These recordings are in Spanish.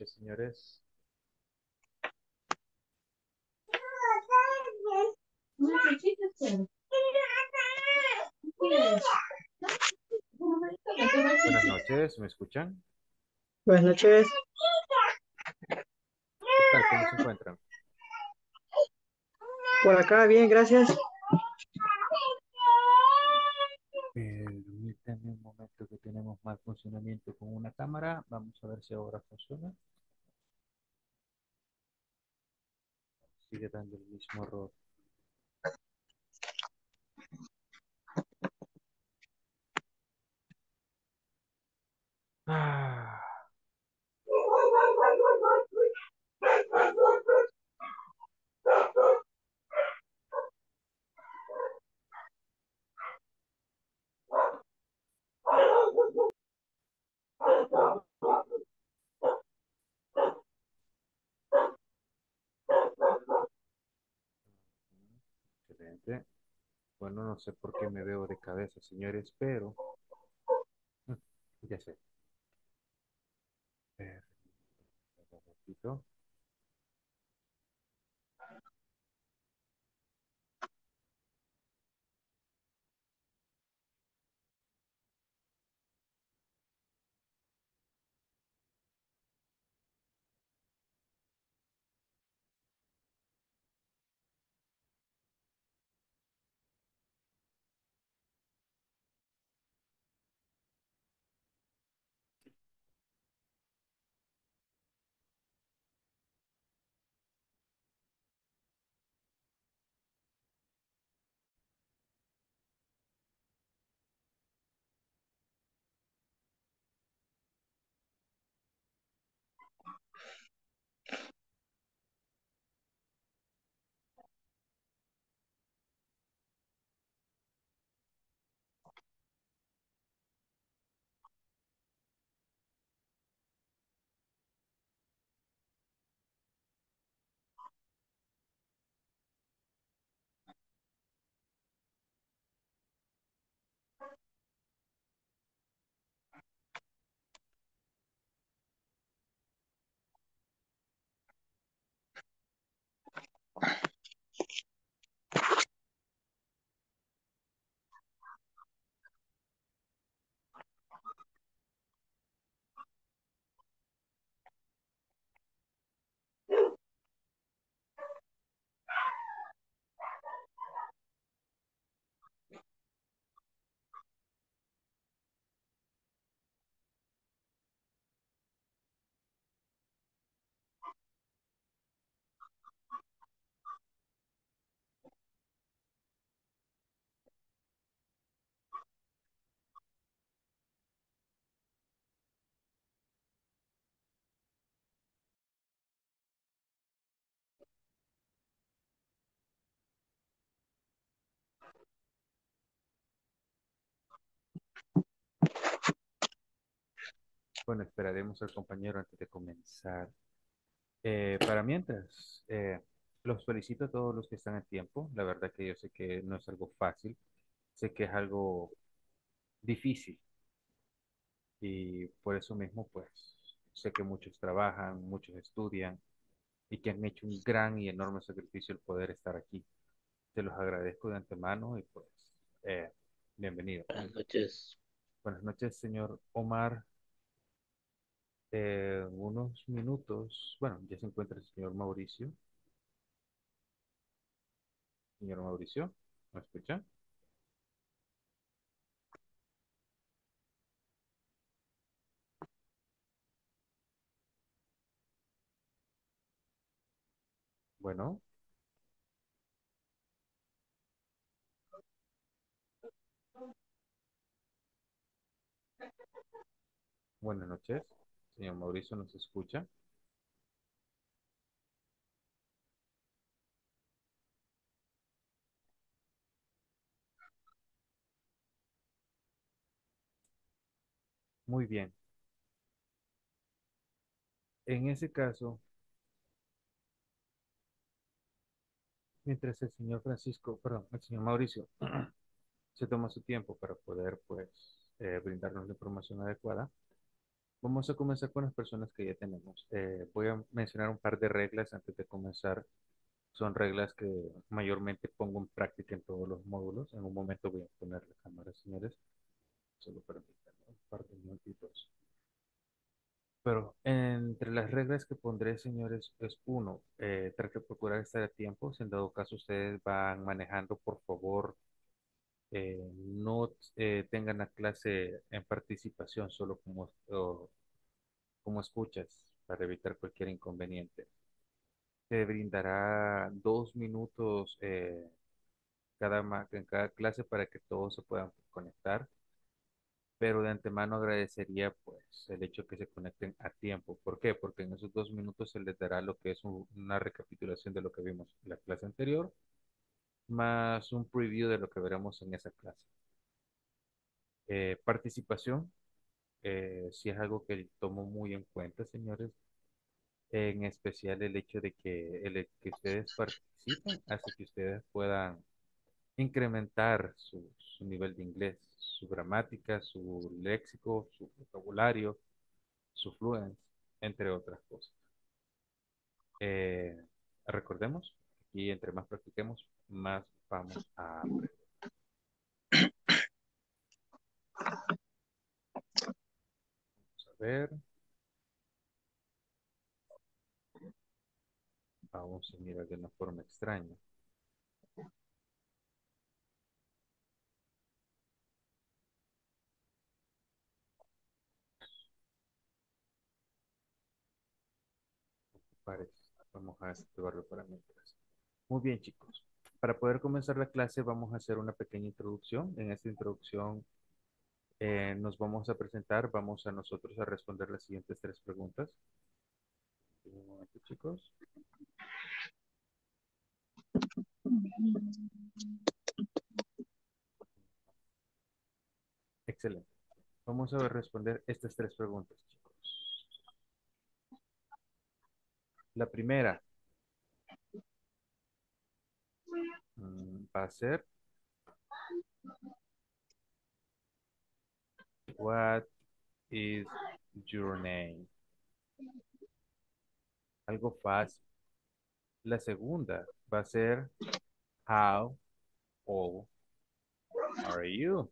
noches, señores. Buenas noches, ¿me escuchan? Buenas noches. ¿Qué tal? ¿Cómo se encuentran? Por acá, bien, gracias. Permítanme un momento que tenemos mal funcionamiento con una cámara. Vamos a ver si ahora funciona. Sigue dando el mismo error. Ah, excelente. Bueno, no sé por qué me veo de cabeza, señores, pero mm, ya sé. Un ratito. Bueno, esperaremos al compañero antes de comenzar. Para mientras, los felicito a todos los que están a tiempo. La verdad que yo sé que no es algo fácil, sé que es algo difícil y por eso mismo, pues, sé que muchos trabajan, muchos estudian y que han hecho un gran y enorme sacrificio el poder estar aquí. Te los agradezco de antemano y pues, eh, bienvenido. Buenas noches. Buenas noches, señor Omar. Unos minutos, bueno, ya se encuentra el señor Mauricio. Señor Mauricio, ¿me escucha? Bueno, buenas noches. Señor Mauricio, ¿nos escucha? Muy bien. En ese caso, mientras el señor Francisco, perdón, el señor Mauricio se toma su tiempo para poder, pues, brindarnos la información adecuada, Vamos a comenzar con las personas que ya tenemos. Voy a mencionar un par de reglas antes de comenzar. Son reglas que mayormente pongo en práctica en todos los módulos. En un momento voy a poner la cámara, señores. Solo permítanme un par de minutitos. Pero entre las reglas que pondré, señores, es uno, trate de procurar estar a tiempo. Si en dado caso ustedes van manejando, por favor, no tengan la clase en participación, solo como escuchas, para evitar cualquier inconveniente. Se brindará 2 minutos en cada clase para que todos se puedan conectar, pero de antemano agradecería pues el hecho que se conecten a tiempo. ¿Por qué? Porque en esos 2 minutos se les dará lo que es una recapitulación de lo que vimos en la clase anterior, más un preview de lo que veremos en esa clase. Participación, si es algo que tomo muy en cuenta, señores, en especial el hecho de que que ustedes participen hace que ustedes puedan incrementar su nivel de inglés, su gramática, su léxico, su vocabulario, su fluencia, entre otras cosas. Eh, Recordemos, y entre más practiquemos, más vamos a aprender. Vamos a ver, vamos a mirar de una forma extraña. Parece. Vamos a activarlo para mientras. Muy bien, chicos. Para poder comenzar la clase, vamos a hacer una pequeña introducción. En esta introducción nos vamos a presentar, vamos a nosotros a responder las siguientes 3 preguntas. Un momento, chicos. Excelente. Vamos a responder estas 3 preguntas, chicos. La primera va a ser, What is your name? Algo fácil. La segunda va a ser, How old are you?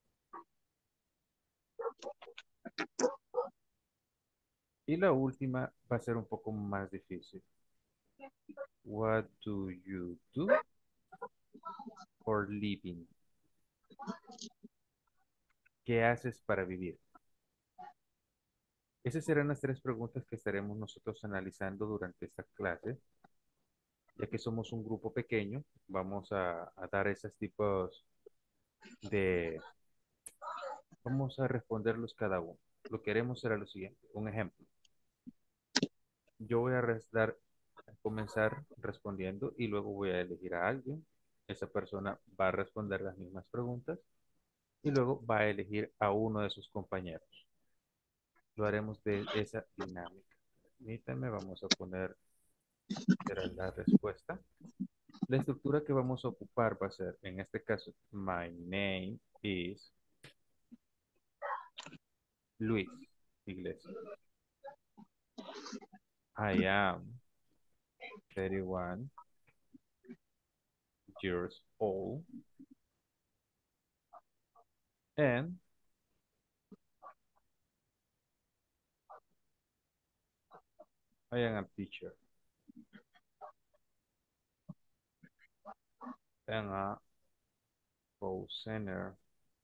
Y la última va a ser un poco más difícil. What do you do for living? ¿Qué haces para vivir? Esas serán las 3 preguntas que estaremos nosotros analizando durante esta clase. Ya que somos un grupo pequeño, vamos a dar esos tipos de... Vamos a responderlos cada uno. Lo que haremos será lo siguiente. Un ejemplo. Yo voy a comenzar respondiendo y luego voy a elegir a alguien. Esa persona va a responder las mismas preguntas y luego va a elegir a uno de sus compañeros. Lo haremos de esa dinámica. Permítanme, vamos a poner, será la respuesta. La estructura que vamos a ocupar va a ser, en este caso, my name is Luis Iglesias. I am 31 years old and I am a teacher and a call center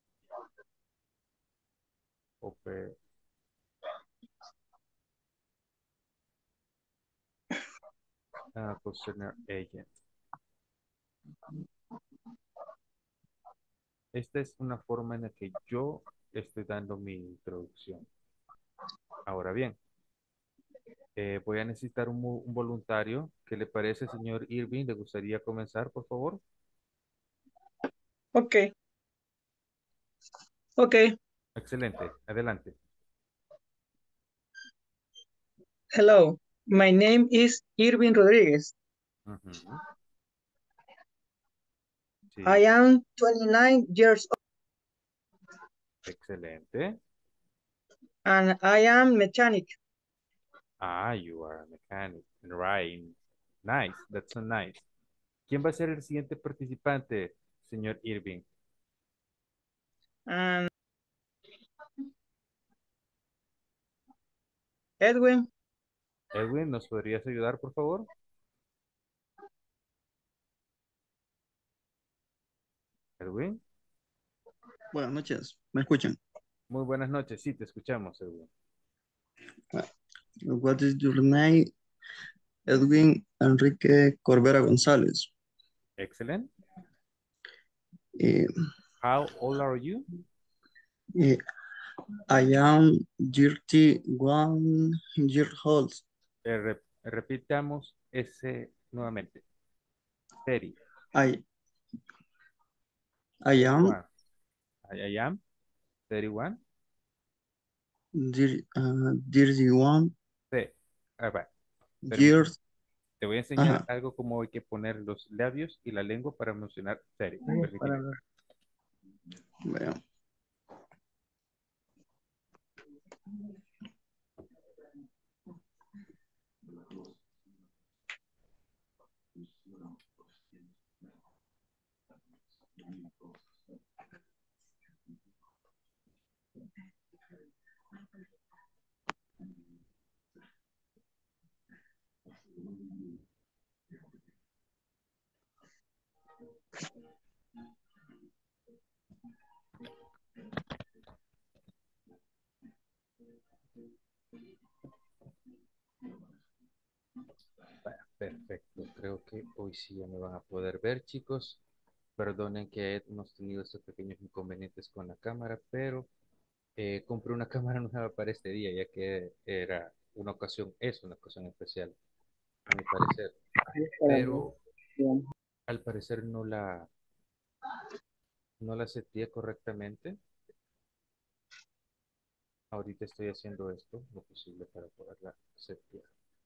oper- and a call center agent. Esta es una forma en la que yo estoy dando mi introducción. Ahora bien, voy a necesitar un voluntario. ¿Qué le parece, señor Irving? ¿Le gustaría comenzar, por favor? Ok, ok. Excelente, adelante. Hello, my name is Irving Rodriguez. Ujú. I Sí, am 29 years old. excelente. and I am mechanic. Ah, you are a mechanic. Right. Nice. That's so nice. ¿Quién va a ser el siguiente participante, señor Irving? And Edwin, Edwin, ¿nos podrías ayudar, por favor? Edwin. Buenas noches, ¿me escuchan? Muy buenas noches. Sí, te escuchamos, Edwin. Ah, What is your name? Edwin Enrique Corbera González. Excellent. Eh, How old are you? eh, I am 31 years old. Repitamos ese nuevamente. 30. I, I am 31. I am 31. 31 Sí. Va. Permíteme. years. Te voy a enseñar Ajá. algo como hay que poner los labios y la lengua para mencionar 30. para Permíteme. ver. Vean. Perfecto. Creo que hoy sí ya me van a poder ver, chicos. Perdonen que hemos tenido estos pequeños inconvenientes con la cámara, pero compré una cámara nueva para este día, ya que era una ocasión, es una ocasión especial, a mi parecer. Para ver. Pero al parecer no la seteé correctamente. Ahorita estoy haciendo esto, lo posible para poderla setear.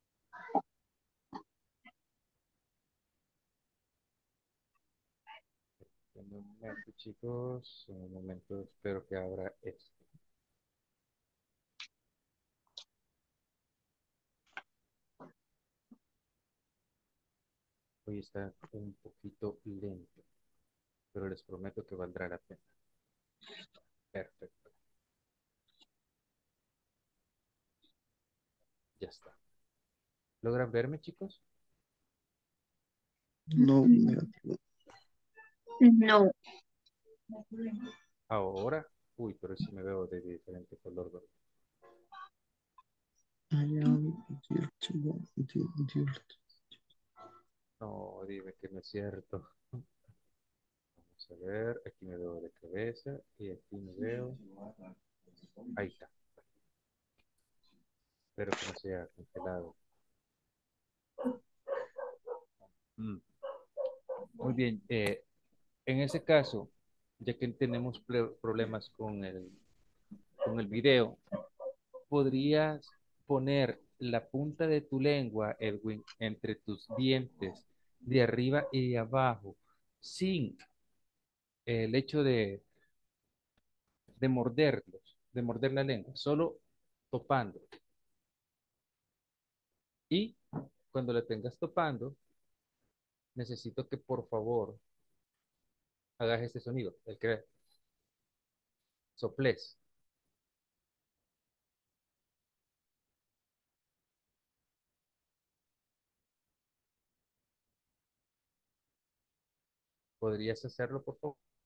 En un momento, chicos, en un momento espero que abra esto. Hoy está un poquito lento, pero les prometo que valdrá la pena. Perfecto, ya está. ¿Logran verme, chicos? No, negativo. No, Ahora, uy, pero sí me veo de diferente color, ¿verdad? I am 31 years. No, dime que no es cierto. Vamos a ver, aquí me veo de cabeza y aquí me veo. Ahí está. Espero que no se haya congelado. Mm, muy bien. En ese caso, ya que tenemos problemas con el video, ¿podrías poner la punta de tu lengua, Edwin, entre tus dientes de arriba y de abajo, sin el hecho de morder la lengua, solo topando? Y cuando la tengas topando, necesito que por favor hagas este sonido, el que soples. ¿Podrías hacerlo, por favor?